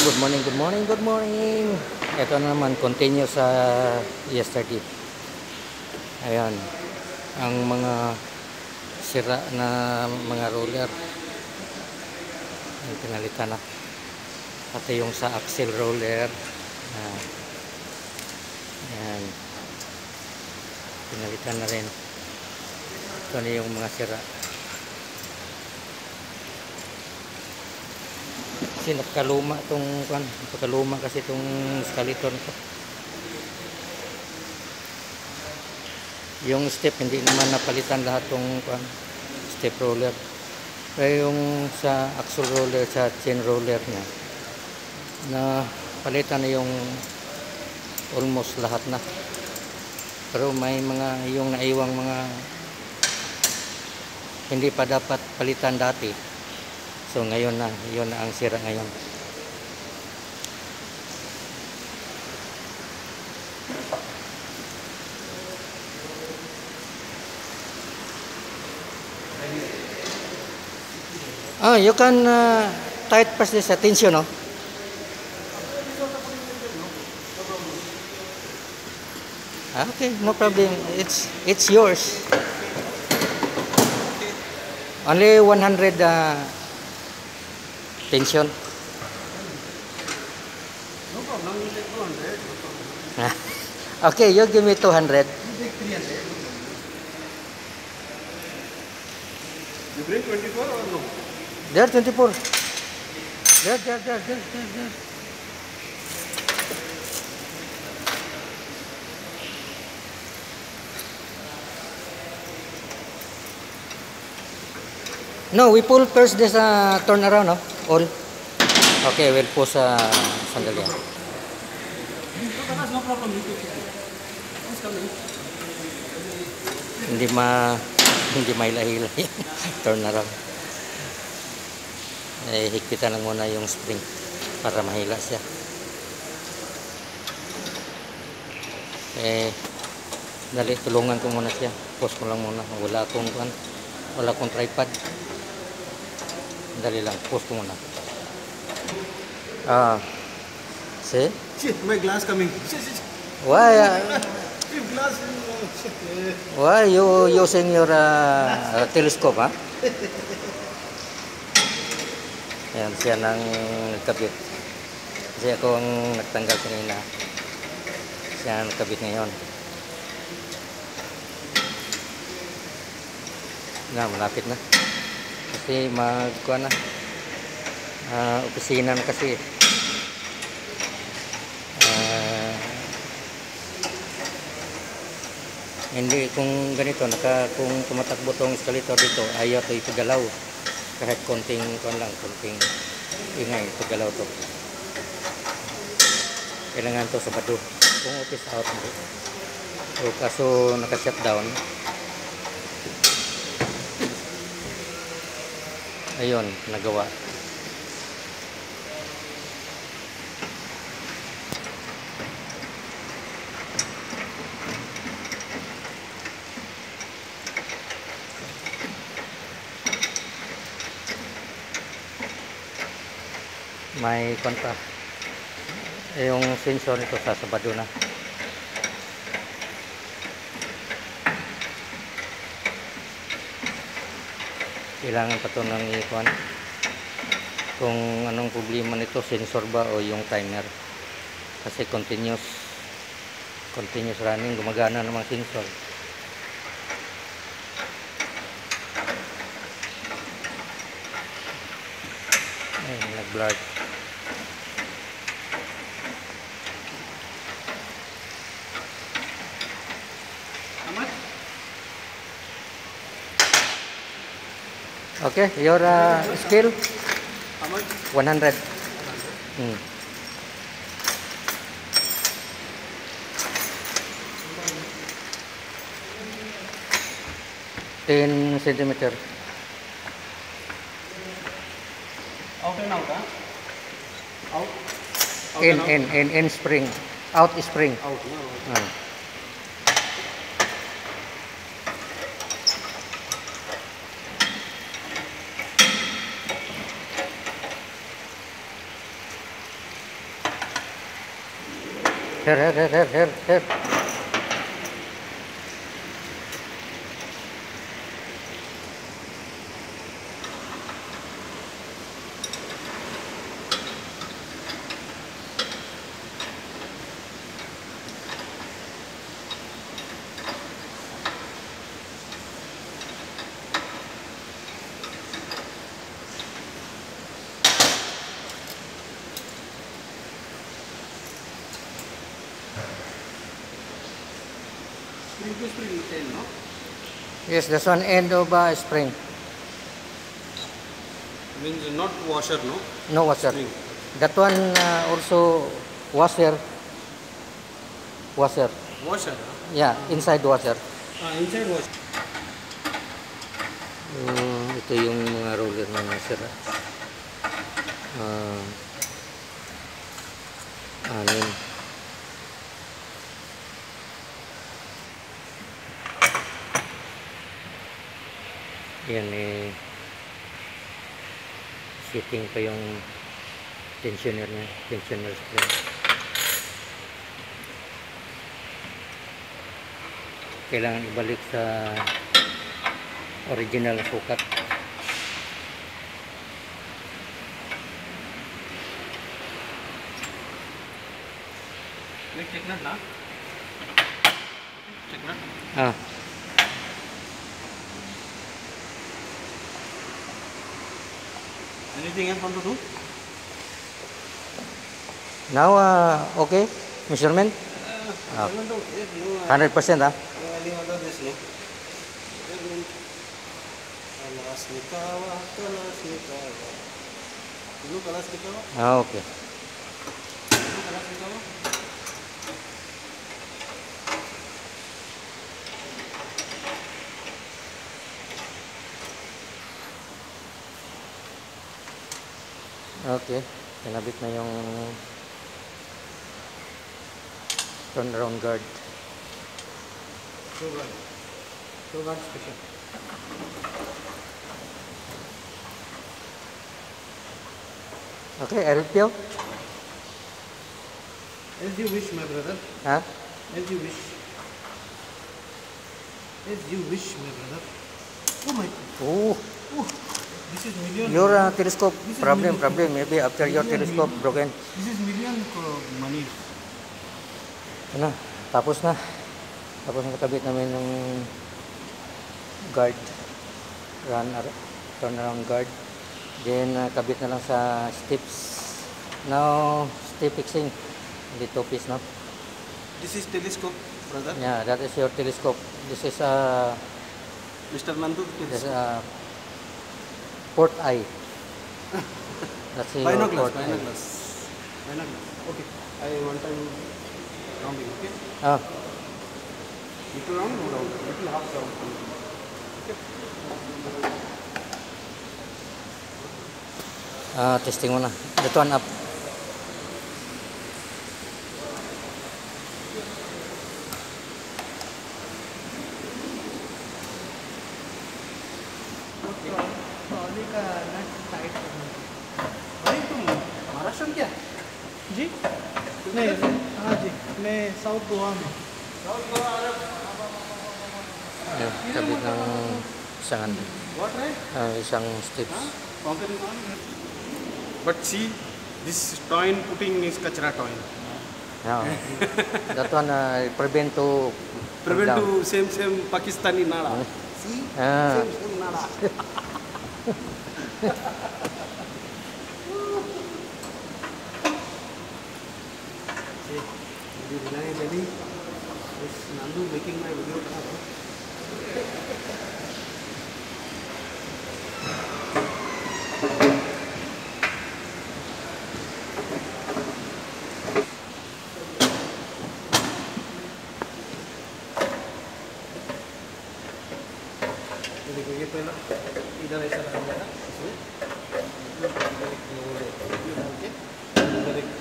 Good morning, good morning, good morning. Ito na naman, continue sa yesterday. Ayan, ang mga sira na mga roller. Ang pinalitan na. Pati yung sa axle roller. Ayan. Pinalitan na rin. Ito na yung mga sira. Kasi napkaluma kasi itong skeleton ko. Yung step hindi naman napalitan lahat tong step roller. Pero yung sa axle roller, sa chain roller niya na palitan na yung almost lahat na. Pero may mga yung naiwang mga hindi pa dapat palitan dati. So ngayon na, yun na ang sira ngayon. Oh, you can tight press this tension, no? Okay, no problem. It's yours. Only 100 tension. No problem, you take 200. No problem. Okay, you give me 200. You take 300. You bring 24 or no? There, 24. There. No, we pull first this turn around, no? All. Okay, we'll push sandali. No problem, you take it. Who's coming? Hindi mailahila turn around. Higpitan lang muna yung spring para mahila siya. Dali, tulungan ko muna siya. Push ko lang muna. Wala akong tripod. Dali lang, push ko muna. See? Shit, my glass coming. Shit. Why? If glass Why you using your telescope, ha? Ayan, siya nang nagkabit. Kasi ako ang nagtanggal kanina. Siya ang nagkabit ngayon. Malapit na. Kasi magkuha na. Opisina na kasi. Hindi kung ganito, kung tumatakbo tong skeleton dito, ayaw to ipagalaw. Kahit konting ingay, ipagalaw to. Kailangan to sabado. Kung office out mo. So, kaso naka-shutdown. Ayun, nagawa. May kontra. Yung sensor nito sa sabado na. Kailangan pa ito ng ikuan. Kung anong problema nito, sensor ba o yung timer. Kasi continuous running, gumagana namang sensor. Ay, nag-blur. Okay, your scale? How much? 100. 10 centimeter. Out and out, huh? Out? In spring. Out spring. Out, no? Here. Spring to spring tail, no? Yes, this one end of spring. Means not washer, no? No washer. Spring. That one also washer. Washer? Yeah, inside washer. Inside washer. Ito yung mga roller na nasira. Anin. Yan sitting pa yung tensioner niya, tensioner spring. Kailangan ibalik sa original na sukat. Check nut, na? Check nut. Anything else want to do? Now, okay? Measurement? 100%, ha? Okay. Okay, kinabit na yung turnaround guard. Two guard special. Okay, I repeal. As you wish, my brother. Huh? As you wish. As you wish, my brother. Oh my God. Oh, This is million. your telescope This is problem. Maybe after your million, telescope broken. This is million money. Ano, tapos na. Tapos nakabit namin yung guard. Turnaround guard. Then, kabit na lang sa steps. Now, step fixing. The two piece, no? This is telescope, brother. Yeah, that is your telescope. This is Mr. Nandu. this port eye. That's your Binoculars. port eye. Binoculars. Okay. I one time rounding. Okay. Little round, no round. Little half round. Okay. Testing muna. That one up. Trolley का nut tight करना। भाई तुम महाराष्ट्र में क्या? जी? नहीं, हाँ जी, मैं साउथ गोवा में। Ayan, kabit ng What right? isang steps. But see, this toin putting is kachra toin. Yeah. That one prevent to Prevent down. to same Pakistani nada. See, same nada. Delhi is Nandu making my video. देखो ये पहला इधर ऐसा डाल देना इसमें इधर एक लोड ये डाल के इधर एक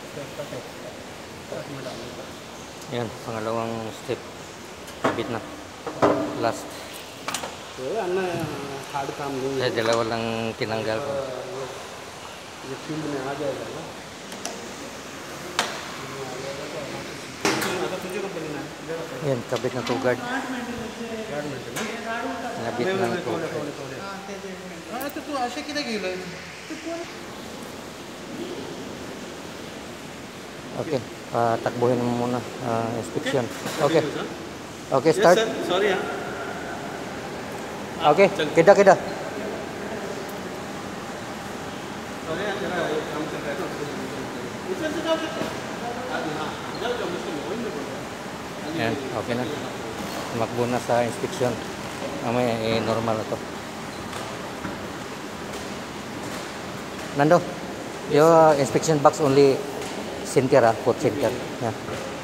कट में डाल देना। Yan, pangalawang step. Kabit na. Last. तो अन्ना हार्ड काम नहीं है। Dalawa lang tinanggal ko. ये फील्ड में आ जाएगा ना। का तुझे कंपनी ना Yan, kabit na to guard. Guard मिळते ना Nabit na to. आता तू असे किती गेलं Okay, takbuhin mo muna inspection. Okay. Okay, start. Sorry हाँ Okay, kita. सॉरी हाँ तेरा एक काम चल रहा है ना इसमें से जाओ हाँ जाओ मुश्किल है वही मैं बोल रहा हूँ Yan, okay na. Tumakbo na sa inspection. Mamaya, normal na to. Nando, your inspection box only center, port center. Yeah.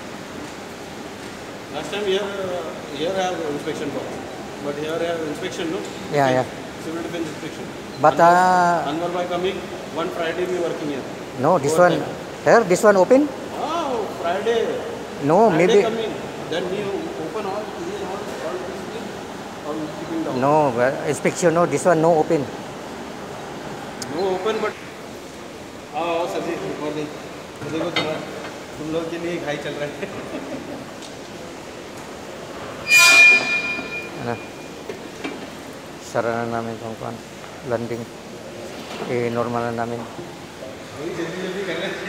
Last time here I have inspection box, but here I have inspection no. Yeah. Civil defense inspection. But Anwar by coming one Friday we working here. no, this one, here, this one open? Oh, Friday. No, Friday maybe. coming. Then we open all these all these things or keeping down. No, inspection, no, this one no open. No open but. आओ sir ji good morning तो देखो तुम लोग के लिए घाई चल रहा है Ano? Sara na namin itong landing. Normal na namin. वही जल्दी जल्दी कर रहे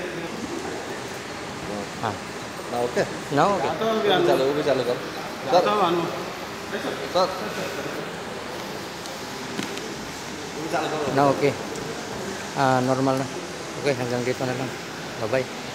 Ah, ना ओके no, okay. जाता हूँ अभी आनू चालू वो भी चालू कर जाता हूँ आनू सर वो भी चालू करो No, okay. Normal na. Okay, hanggang dito na lang. Bye-bye.